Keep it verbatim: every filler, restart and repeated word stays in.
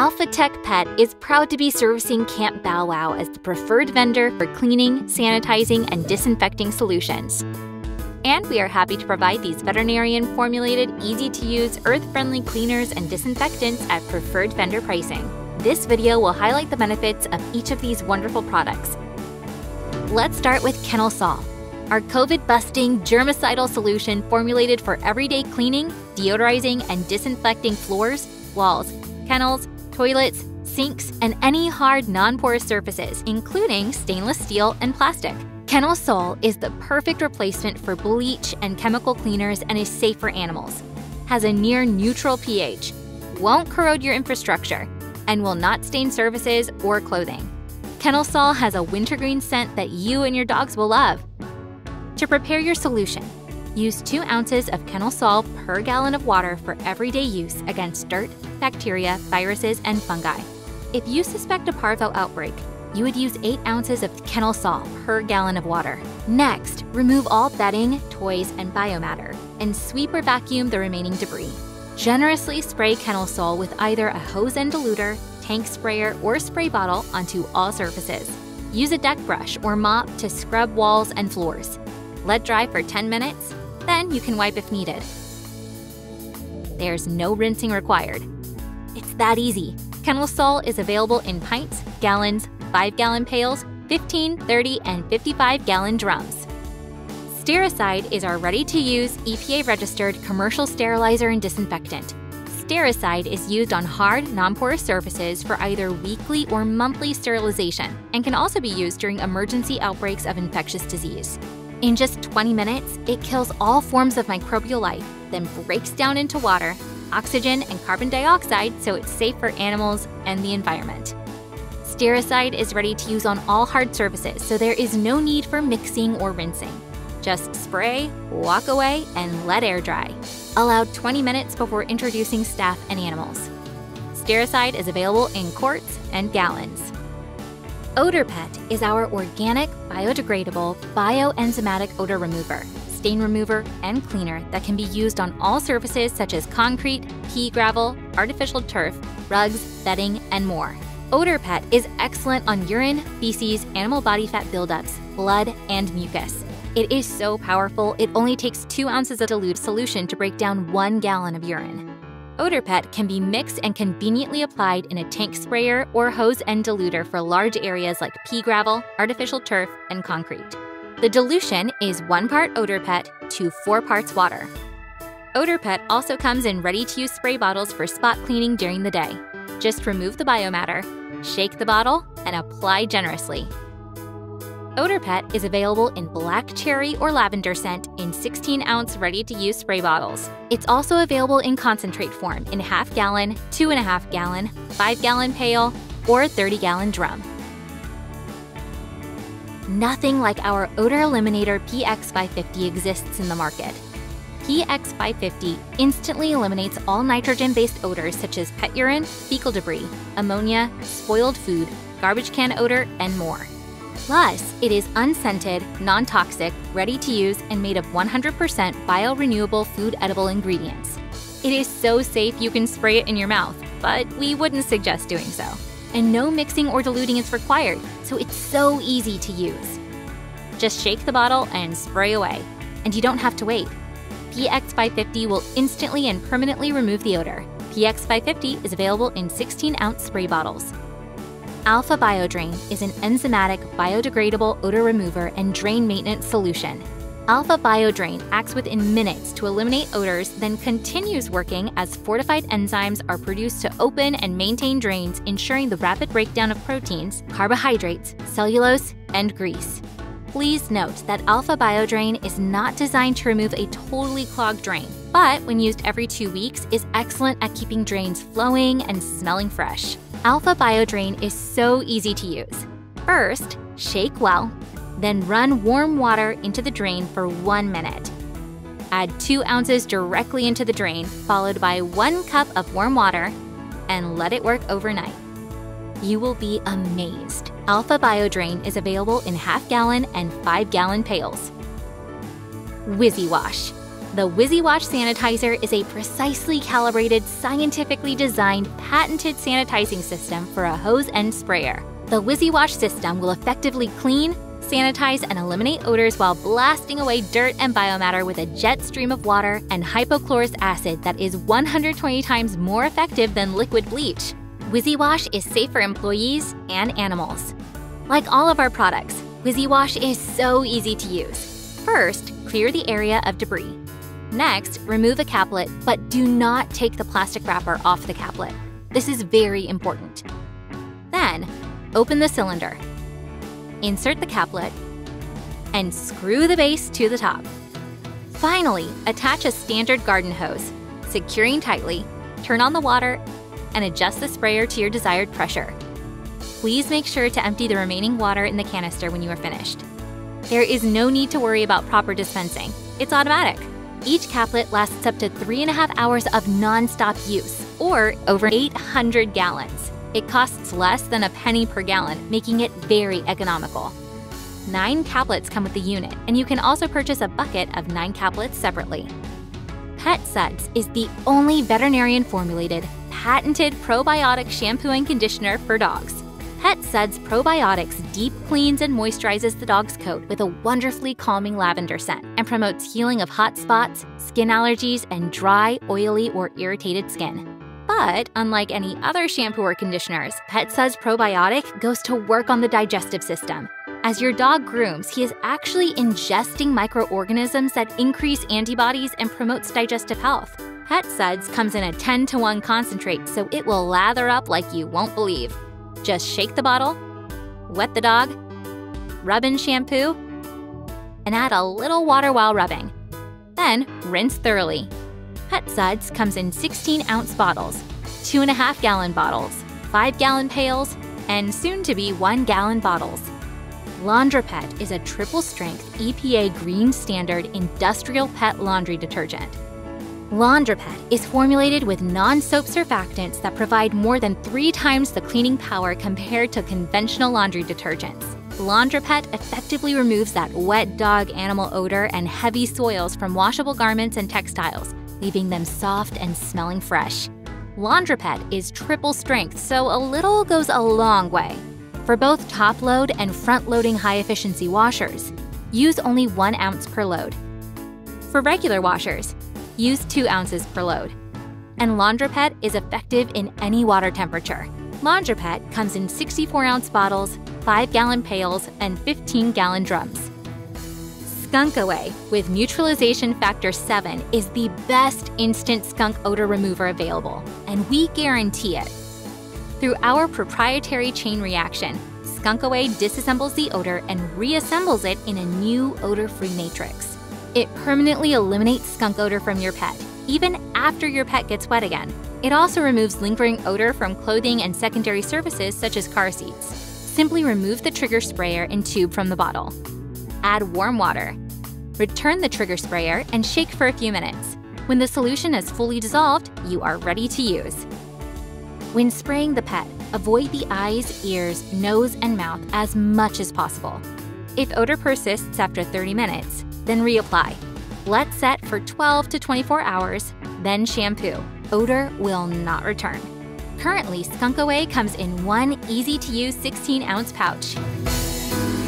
Alpha Tech Pet is proud to be servicing Camp Bow Wow as the preferred vendor for cleaning, sanitizing, and disinfecting solutions. And we are happy to provide these veterinarian-formulated, easy-to-use, earth-friendly cleaners and disinfectants at preferred vendor pricing. This video will highlight the benefits of each of these wonderful products. Let's start with Kennel Sol, our COVID-busting, germicidal solution formulated for everyday cleaning, deodorizing, and disinfecting floors, walls, kennels, toilets, sinks, and any hard, non-porous surfaces, including stainless steel and plastic. Kennel Sol is the perfect replacement for bleach and chemical cleaners and is safe for animals. Has a near neutral pH, won't corrode your infrastructure, and will not stain surfaces or clothing. Kennel Sol has a wintergreen scent that you and your dogs will love. To prepare your solution, use two ounces of Kennel Sol per gallon of water for everyday use against dirt, bacteria, viruses, and fungi. If you suspect a parvo outbreak, you would use eight ounces of Kennel Sol per gallon of water. Next, remove all bedding, toys, and biomatter, and sweep or vacuum the remaining debris. Generously spray Kennel Sol with either a hose and diluter, tank sprayer, or spray bottle onto all surfaces. Use a deck brush or mop to scrub walls and floors. Let dry for ten minutes, then you can wipe if needed. There's no rinsing required. It's that easy. Kennel Sol is available in pints, gallons, five gallon pails, fifteen, thirty, and fifty-five gallon drums. Stericide is our ready-to-use, E P A-registered commercial sterilizer and disinfectant. Stericide is used on hard, non-porous surfaces for either weekly or monthly sterilization and can also be used during emergency outbreaks of infectious disease. In just twenty minutes, it kills all forms of microbial life, then breaks down into water, oxygen, and carbon dioxide so it's safe for animals and the environment. Stericide is ready to use on all hard surfaces, so there is no need for mixing or rinsing. Just spray, walk away, and let air dry. Allow twenty minutes before introducing staff and animals. Stericide is available in quarts and gallons. Odor Pet is our organic, biodegradable, bioenzymatic odor remover, stain remover, and cleaner that can be used on all surfaces such as concrete, pea gravel, artificial turf, rugs, bedding, and more. Odor Pet is excellent on urine, feces, animal body fat buildups, blood, and mucus. It is so powerful, it only takes two ounces of dilute solution to break down one gallon of urine. Odor Pet can be mixed and conveniently applied in a tank sprayer or hose and diluter for large areas like pea gravel, artificial turf, and concrete. The dilution is one part Odor Pet to four parts water. Odor Pet also comes in ready-to-use spray bottles for spot cleaning during the day. Just remove the biomatter, shake the bottle, and apply generously. Odor Pet is available in black cherry or lavender scent in sixteen ounce ready-to-use spray bottles. It's also available in concentrate form in half gallon, two and a half gallon, five gallon pail, or thirty gallon drum. Nothing like our odor eliminator P X five fifty exists in the market. P X five fifty instantly eliminates all nitrogen-based odors such as pet urine, fecal debris, ammonia, spoiled food, garbage can odor, and more. Plus, it is unscented, non-toxic, ready to use, and made of one hundred percent biorenewable food edible ingredients. It is so safe you can spray it in your mouth, but we wouldn't suggest doing so. And no mixing or diluting is required, so it's so easy to use. Just shake the bottle and spray away, and you don't have to wait. P X five fifty will instantly and permanently remove the odor. P X five fifty is available in sixteen ounce spray bottles. Alpha BioDrain is an enzymatic, biodegradable odor remover and drain maintenance solution. Alpha BioDrain acts within minutes to eliminate odors, then continues working as fortified enzymes are produced to open and maintain drains, ensuring the rapid breakdown of proteins, carbohydrates, cellulose, and grease. Please note that Alpha BioDrain is not designed to remove a totally clogged drain, but when used every two weeks is excellent at keeping drains flowing and smelling fresh. Alpha BioDrain is so easy to use. First, shake well, then run warm water into the drain for one minute. Add two ounces directly into the drain, followed by one cup of warm water, and let it work overnight. You will be amazed. Alpha BioDrain is available in half gallon and five gallon pails. Wizzy Wash. The WYSIWASH sanitizer is a precisely calibrated, scientifically designed, patented sanitizing system for a hose end sprayer. The WYSIWASH system will effectively clean, sanitize, and eliminate odors while blasting away dirt and biomatter with a jet stream of water and hypochlorous acid that is one hundred twenty times more effective than liquid bleach. WYSIWASH is safe for employees and animals. Like all of our products, WYSIWASH is so easy to use. First, clear the area of debris. Next, remove a caplet, but do not take the plastic wrapper off the caplet. This is very important. Then, open the cylinder. Insert the caplet and screw the base to the top. Finally, attach a standard garden hose, securing tightly, turn on the water, and adjust the sprayer to your desired pressure. Please make sure to empty the remaining water in the canister when you are finished. There is no need to worry about proper dispensing. It's automatic. Each caplet lasts up to three and a half hours of non-stop use, or over eight hundred gallons. It costs less than a penny per gallon, making it very economical. Nine caplets come with the unit, and you can also purchase a bucket of nine caplets separately. Pet Suds is the only veterinarian-formulated, patented probiotic shampoo and conditioner for dogs. Pet Suds Probiotics deep cleans and moisturizes the dog's coat with a wonderfully calming lavender scent and promotes healing of hot spots, skin allergies, and dry, oily, or irritated skin. But unlike any other shampoo or conditioners, Pet Suds Probiotic goes to work on the digestive system. As your dog grooms, he is actually ingesting microorganisms that increase antibodies and promotes digestive health. Pet Suds comes in a ten to one concentrate, so it will lather up like you won't believe. Just shake the bottle, wet the dog, rub in shampoo, and add a little water while rubbing. Then rinse thoroughly. Pet Suds comes in sixteen ounce bottles, two and a half gallon bottles, five gallon pails, and soon to be one gallon bottles. LaundroPet is a triple strength E P A Green Standard industrial pet laundry detergent. LaundroPet is formulated with non-soap surfactants that provide more than three times the cleaning power compared to conventional laundry detergents. LaundroPet effectively removes that wet dog animal odor and heavy soils from washable garments and textiles, leaving them soft and smelling fresh. LaundroPet is triple strength, so a little goes a long way. For both top-load and front-loading high-efficiency washers, use only one ounce per load. For regular washers, use two ounces per load. And LaundroPet is effective in any water temperature. LaundroPet comes in sixty-four ounce bottles, five gallon pails, and fifteen gallon drums. Skunk Away with Neutralization Factor seven is the best instant skunk odor remover available, and we guarantee it. Through our proprietary chain reaction, Skunk Away disassembles the odor and reassembles it in a new odor-free matrix. It permanently eliminates skunk odor from your pet, even after your pet gets wet again. It also removes lingering odor from clothing and secondary surfaces such as car seats. Simply remove the trigger sprayer and tube from the bottle. Add warm water. Return the trigger sprayer and shake for a few minutes. When the solution is fully dissolved, you are ready to use. When spraying the pet, avoid the eyes, ears, nose, and mouth as much as possible. If odor persists after thirty minutes, then reapply. Let set for twelve to twenty-four hours, then shampoo. Odor will not return. Currently, Skunk Away comes in one easy-to-use sixteen ounce pouch.